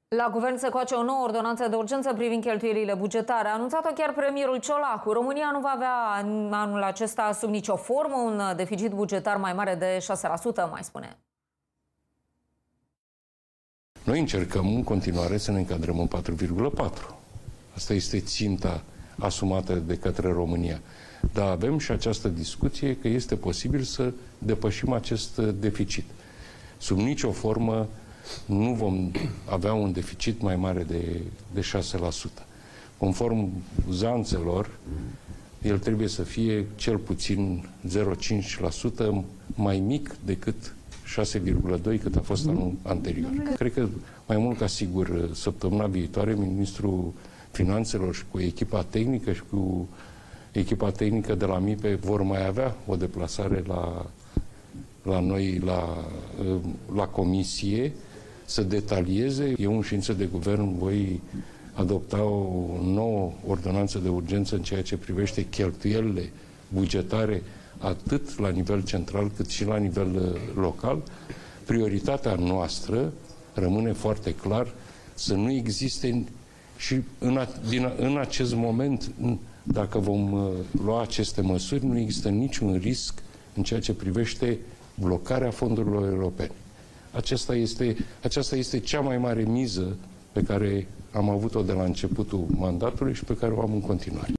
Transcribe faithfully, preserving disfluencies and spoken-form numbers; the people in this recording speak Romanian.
La guvern se coace o nouă ordonanță de urgență privind cheltuielile bugetare. A anunțat-o chiar premierul Ciolacu. România nu va avea în anul acesta sub nicio formă un deficit bugetar mai mare de șase la sută, mai spune. Noi încercăm în continuare să ne încadrăm în patru virgulă patru. Asta este ținta asumată de către România. Dar avem și această discuție că este posibil să depășim acest deficit. Sub nicio formă nu vom avea un deficit mai mare de, de șase la sută. Conform uzanțelor, el trebuie să fie cel puțin zero virgulă cinci la sută mai mic decât șase virgulă doi cât a fost anul anterior. Cred că mai mult ca sigur săptămâna viitoare ministrul Finanțelor și cu echipa tehnică și cu echipa tehnică de la M I P E vor mai avea o deplasare la, la noi, la, la comisie, să detalieze. Eu în ședință de guvern voi adopta o nouă ordonanță de urgență în ceea ce privește cheltuielile bugetare atât la nivel central cât și la nivel local. Prioritatea noastră rămâne foarte clar să nu existe și în, a, din, în acest moment, dacă vom uh, lua aceste măsuri, nu există niciun risc în ceea ce privește blocarea fondurilor europene. Aceasta este, aceasta este cea mai mare miză pe care am avut-o de la începutul mandatului și pe care o am în continuare.